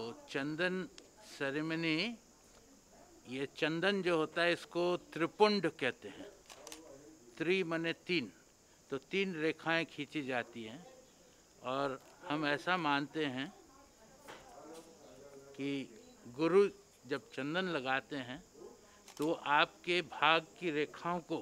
चंदन ceremony, ये चंदन जो होता है इसको त्रिपुंड कहते हैं। त्रि माने तीन, तो तीन रेखाएं खींची जाती हैं और हम ऐसा मानते हैं कि गुरु जब चंदन लगाते हैं तो आपके भाग की रेखाओं को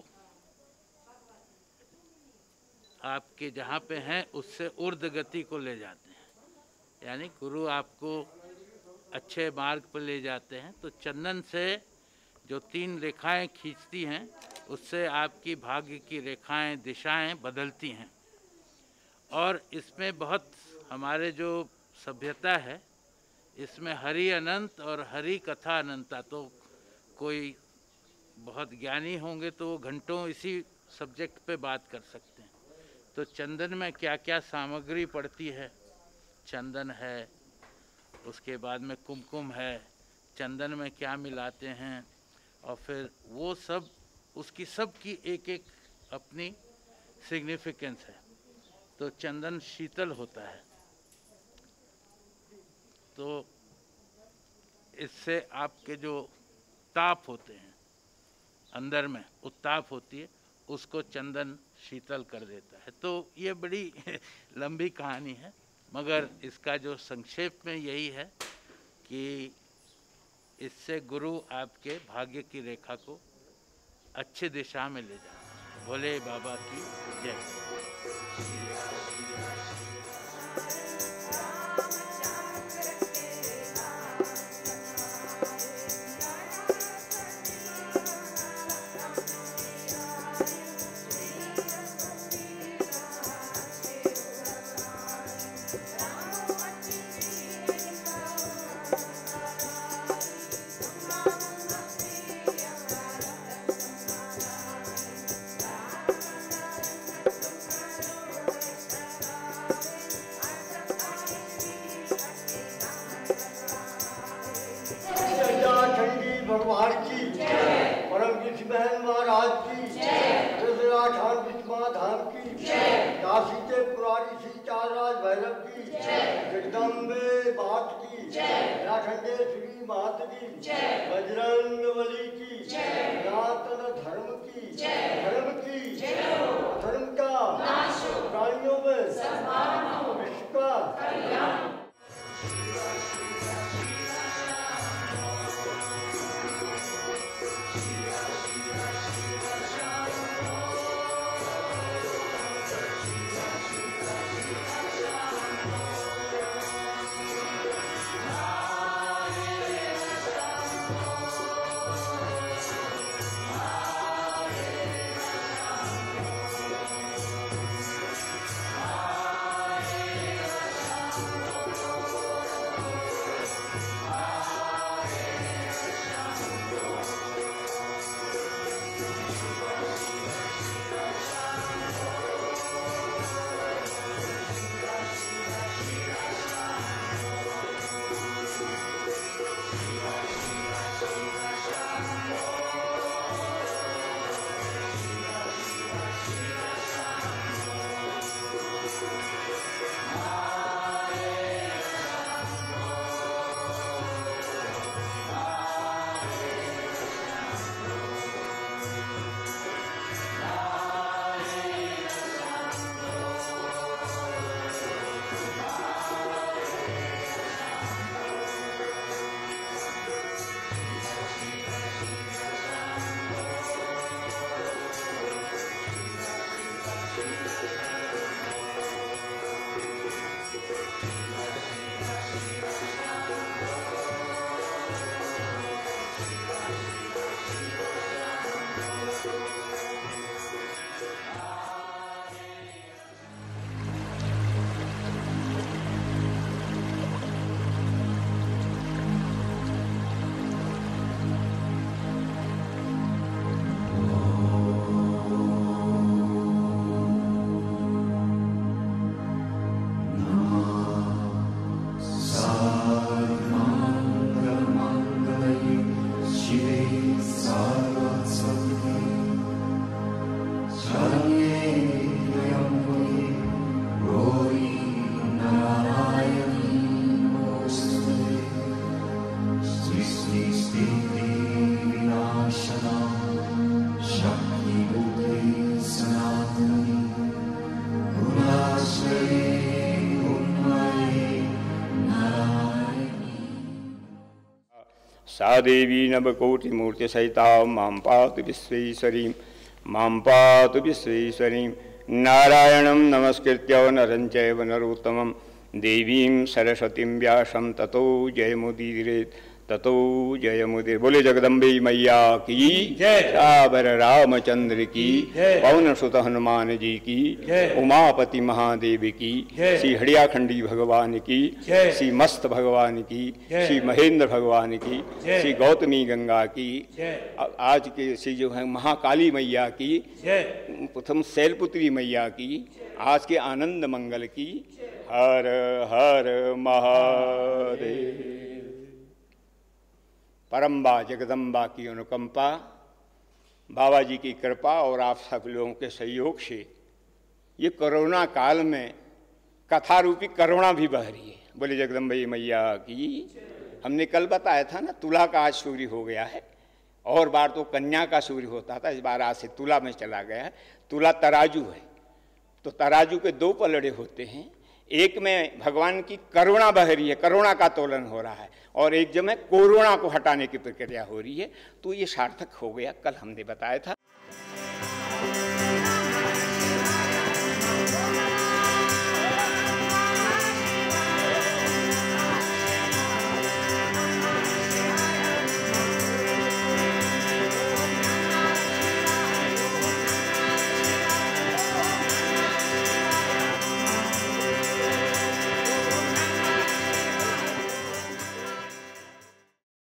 आपके जहाँ पे हैं उससे ऊर्ध गति को ले जाते हैं, यानी गुरु आपको अच्छे मार्ग पर ले जाते हैं। तो चंदन से जो तीन रेखाएं खींचती हैं उससे आपकी भाग्य की रेखाएं, दिशाएं बदलती हैं। और इसमें बहुत हमारे जो सभ्यता है इसमें हरि अनंत और हरि कथा अनंता, तो कोई बहुत ज्ञानी होंगे तो वो घंटों इसी सब्जेक्ट पे बात कर सकते हैं। तो चंदन में क्या क्या सामग्री पड़ती है, चंदन है, उसके बाद में कुमकुम है, चंदन में क्या मिलाते हैं, और फिर वो सब उसकी सब की एक एक अपनी सिग्निफिकेंस है। तो चंदन शीतल होता है, तो इससे आपके जो ताप होते हैं अंदर में, उत्ताप होती है, उसको चंदन शीतल कर देता है। तो ये बड़ी लंबी कहानी है, मगर इसका जो संक्षेप में यही है कि इससे गुरु आपके भाग्य की रेखा को अच्छी दिशा में ले जाता है। भोले बाबा की जय। भगवान की परम कृष्ण बहन महाराज की धाम की काशी के पुरारी श्री चारराज भैरव की जगदम्बे बात की श्री मात की बजरंग बली की सनातन धर्म की धर्म का प्राणियों में विश्व का सा देवी नवकोटिमूर्तिसहिता मां पातु विश्वेश्वरीं मां पातु विश्वेश्वरीं। नारायणं नमस्कृत्य नरं चैव नरोत्तमं देवीं सरस्वतीं व्यासं ततो जयमुदीरयेत् ततो जयमुदीरयेत्। बोले जगदम्बे मैया की जय, साबर रामचंद्र की जय, पवन सुत हनुमान जी की जय, उमापति महादेव की जय, श्री हड़ियाखंडी भगवान की जय, श्री मस्त भगवान की जय, श्री महेंद्र भगवान की जय, श्री गौतमी गंगा की जय, आज के श्री जो है महाकाली मैया की जय, प्रथम शैलपुत्री मैया की आज के आनंद मंगल की। हर हर महादेव। परम्बा जगदम्बा की अनुकंपा, बाबा जी की कृपा और आप सब लोगों के सहयोग से ये कोरोना काल में कथा रूपी करुणा भी बह रही है। बोले जगदम्बा मैया की। हमने कल बताया था ना, तुला का आज सूर्य हो गया है, और बार तो कन्या का सूर्य होता था, इस बार आज से तुला में चला गया है। तुला तराजू है, तो तराजू के दो पलड़े होते हैं, एक में भगवान की करुणा बह रही है, करुणा का तोलन हो रहा है, और एक जब में कोरोना को हटाने की प्रक्रिया हो रही है। तो ये सार्थक हो गया, कल हमने बताया था।